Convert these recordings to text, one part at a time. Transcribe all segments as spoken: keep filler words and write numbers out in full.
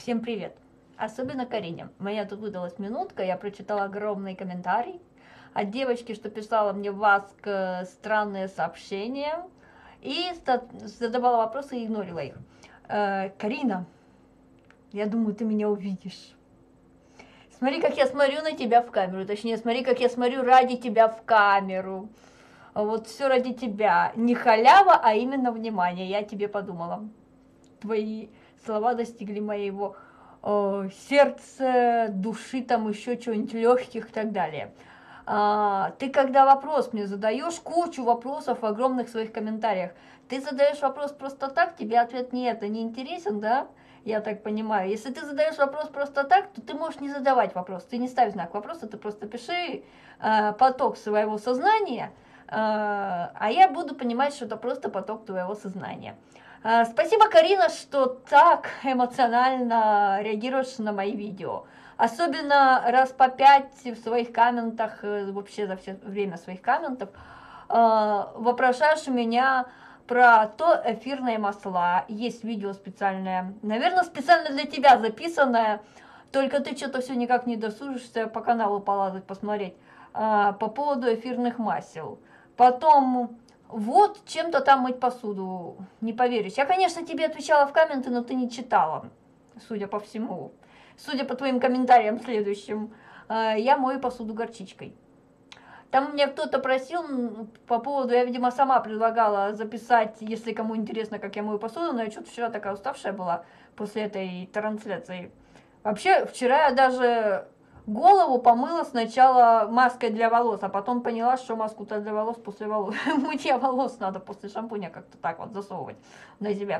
Всем привет! Особенно Карине. Моя тут выдалась минутка, я прочитала огромный комментарий от девочки, что писала мне в Аск странные сообщения и задавала вопросы и игнорила их. Э, Карина, я думаю, ты меня увидишь. Смотри, как я смотрю на тебя в камеру, точнее, смотри, как я смотрю ради тебя в камеру. Вот все ради тебя. Не халява, а именно внимание. Я тебе подумала. Твои слова достигли моего э, сердца, души, там еще чего-нибудь легких и так далее. А, ты когда вопрос мне задаешь, кучу вопросов в огромных своих комментариях, ты задаешь вопрос просто так, тебе ответ нет, это не интересен, да? Я так понимаю. Если ты задаешь вопрос просто так, то ты можешь не задавать вопрос, ты не ставь знак вопроса, ты просто пиши э, поток своего сознания, э, а я буду понимать, что это просто поток твоего сознания. Спасибо, Карина, что так эмоционально реагируешь на мои видео. Особенно раз по пять в своих комментах, вообще за все время своих комментов, вопрошаешь у меня про то эфирные масла. Есть видео специальное, наверное, специально для тебя записанное, только ты что-то все никак не досужишься по каналу полазать, посмотреть, по поводу эфирных масел. Потом... Вот чем-то там мыть посуду, не поверишь. Я, конечно, тебе отвечала в комменты, но ты не читала, судя по всему. Судя по твоим комментариям следующим, я мою посуду горчичкой. Там меня кто-то просил по поводу, я, видимо, сама предлагала записать, если кому интересно, как я мою посуду, но я что-то вчера такая уставшая была после этой трансляции. Вообще, вчера я даже... Голову помыла сначала маской для волос, а потом поняла, что маску-то для волос после волос, мытья волос надо после шампуня как-то так вот засовывать на себя.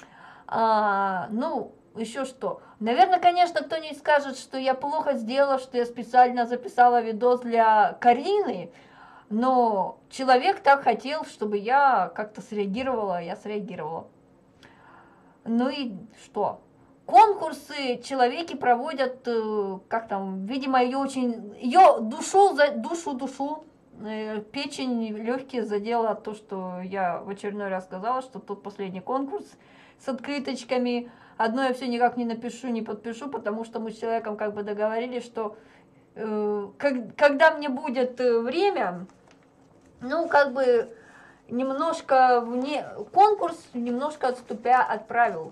А, ну, еще что. Наверное, конечно, кто-нибудь скажет, что я плохо сделала, что я специально записала видос для Карины, но человек так хотел, чтобы я как-то среагировала, я среагировала. Ну и что? Конкурсы человеки проводят, как там, видимо, ее очень, ее душу, душу, душу, печень, легкие задела то, что я в очередной раз сказала, что тот последний конкурс с открыточками, одно я все никак не напишу, не подпишу, потому что мы с человеком как бы договорились, что э, как, когда мне будет время, ну, как бы немножко вне, конкурс немножко отступя отправил.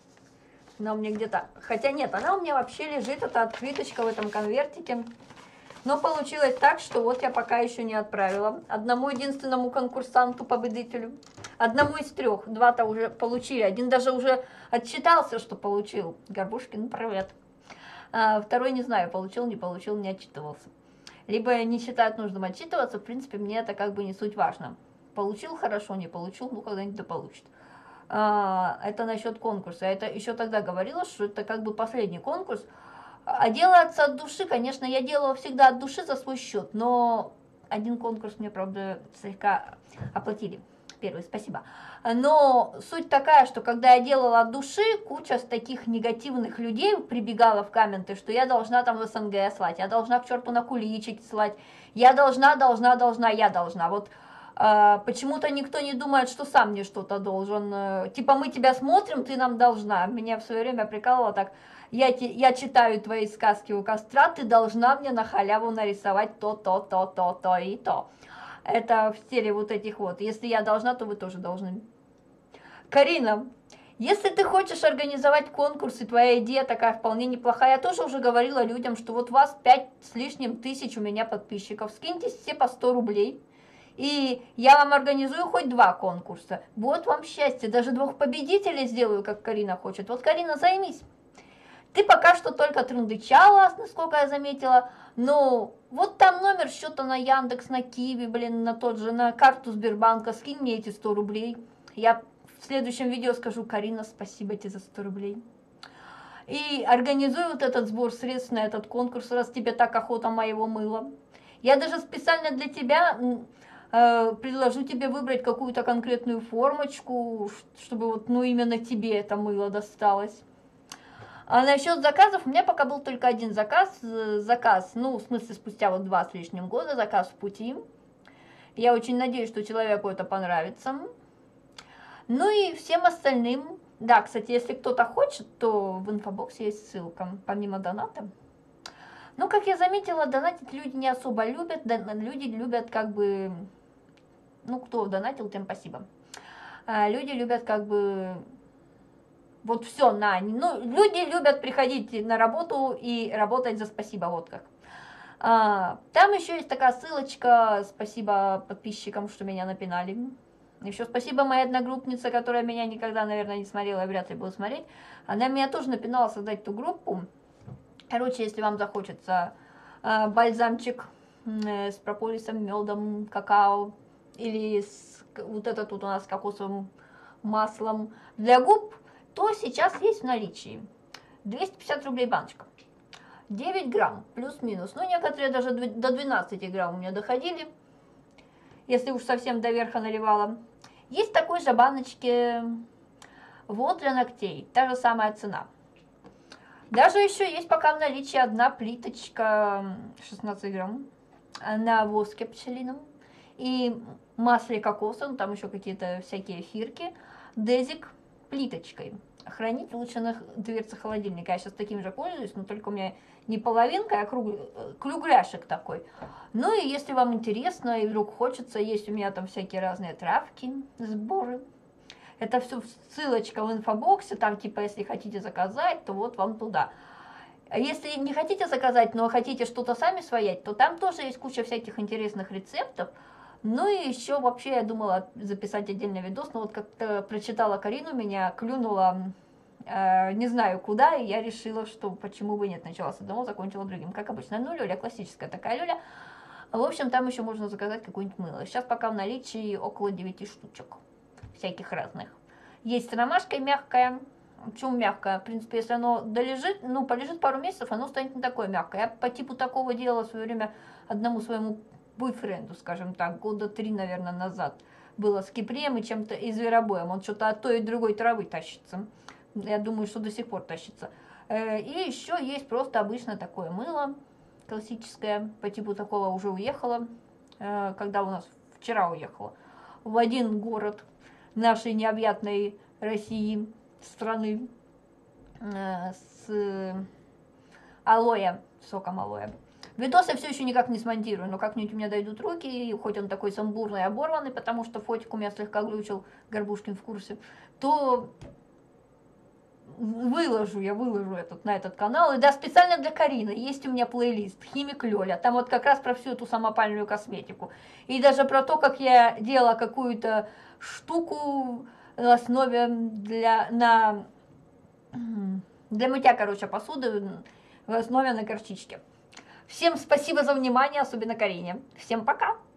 Она у меня где-то, хотя нет, она у меня вообще лежит, это открыточка в этом конвертике. Но получилось так, что вот я пока еще не отправила. Одному единственному конкурсанту, победителю, одному из трех, два-то уже получили, один даже уже отчитался, что получил. Горбушкин, привет. А второй не знаю, получил, не получил, не отчитывался. Либо не считают нужным отчитываться, в принципе, мне это как бы не суть важно. Получил хорошо, не получил, ну когда-нибудь да получит. А, это насчет конкурса. Я это еще тогда говорила, что это как бы последний конкурс. А делается от души, конечно, я делала всегда от души за свой счет, но один конкурс мне, правда, слегка оплатили. Первый, спасибо. Но суть такая, что когда я делала от души, куча таких негативных людей прибегала в комменты, что я должна там в СНГ слать, я должна к черту на куличики слать, я должна, должна, должна, я должна. Вот Uh, почему-то никто не думает, что сам мне что-то должен. Uh, типа мы тебя смотрим, ты нам должна. Меня в свое время прикалывало так. Я, я читаю твои сказки у костра, ты должна мне на халяву нарисовать то, то, то, то, то и то. Это в стиле вот этих вот. Если я должна, то вы тоже должны. Карина, если ты хочешь организовать конкурс, и твоя идея такая вполне неплохая, я тоже уже говорила людям, что вот у вас пять с лишним тысяч у меня подписчиков. Скиньтесь все по сто рублей. И я вам организую хоть два конкурса. Вот вам счастье. Даже двух победителей сделаю, как Карина хочет. Вот, Карина, займись. Ты пока что только трындычала, насколько я заметила. Но вот там номер счета на Яндекс, на Киви, блин, на тот же, на карту Сбербанка. Скинь мне эти сто рублей. Я в следующем видео скажу: Карина, спасибо тебе за сто рублей. И организую вот этот сбор средств на этот конкурс, раз тебе так охота моего мыла. Я даже специально для тебя... предложу тебе выбрать какую-то конкретную формочку, чтобы вот, ну, именно тебе это мыло досталось. А насчет заказов, у меня пока был только один заказ, заказ, ну, в смысле, спустя вот два с лишним года, заказ в пути. Я очень надеюсь, что человеку это понравится. Ну и всем остальным Да, кстати, если кто-то хочет, то в инфобоксе есть ссылка, помимо доната. Ну, как я заметила, донатить люди не особо любят, люди любят как бы, ну, кто донатил, тем спасибо. А люди любят как бы, вот все на, ну, люди любят приходить на работу и работать за спасибо, вот как. А, там еще есть такая ссылочка, спасибо подписчикам, что меня напинали. Еще спасибо моей одногруппнице, которая меня никогда, наверное, не смотрела и вряд ли будет смотреть. Она меня тоже напинала создать ту группу. Короче, если вам захочется э, бальзамчик э, с прополисом, медом, какао, или с, вот это тут у нас с кокосовым маслом для губ, то сейчас есть в наличии двести пятьдесят рублей баночка. девять грамм, плюс-минус. Ну, некоторые даже до двенадцати грамм у меня доходили, если уж совсем до верха наливала. Есть такой же баночки вот для ногтей, та же самая цена. Даже еще есть пока в наличии одна плиточка шестнадцать грамм на воске пчелином и масле кокосовом, там еще какие-то всякие эфирки, дезик плиточкой. Хранить лучше на дверце холодильника. Я сейчас таким же пользуюсь, но только у меня не половинка, а круг... кругляшек такой. Ну и если вам интересно и вдруг хочется, есть у меня там всякие разные травки, сборы. Это все ссылочка в инфобоксе, там типа если хотите заказать, то вот вам туда. А если не хотите заказать, но хотите что-то сами своять, то там тоже есть куча всяких интересных рецептов. Ну и еще вообще я думала записать отдельный видос, но вот как-то прочитала Карину, меня клюнула, э, не знаю куда, и я решила, что почему бы нет, начала с одного, закончила другим. Как обычно, ну люля, классическая такая люля. В общем, там еще можно заказать какое-нибудь мыло. Сейчас пока в наличии около девяти штучек, всяких разных. Есть с ромашкой мягкая. Почему мягкое? В принципе, если оно долежит, ну, полежит пару месяцев, оно станет не такое мягкое. Я по типу такого делала в свое время одному своему бойфренду, скажем так, года три, наверное, назад. Было с киприем и чем-то и зверобоем. Он что-то от той и другой травы тащится. Я думаю, что до сих пор тащится. И еще есть просто обычно такое мыло классическое, по типу такого уже уехала, когда у нас вчера уехала, в один город нашей необъятной России, страны, с алоэ, соком алоэ. Видос я все еще никак не смонтирую, но как-нибудь у меня дойдут руки, и хоть он такой самбурный, оборванный, потому что фотик у меня слегка глючил, Горбушкин в курсе, то выложу, я выложу этот, на этот канал. И да, специально для Карины есть у меня плейлист «Химик Лёля». Там вот как раз про всю эту самопальную косметику. И даже про то, как я делала какую-то штуку на основе для, на, для мытья, короче, посуды в основе на горчичке. Всем спасибо за внимание, особенно Карине. Всем пока!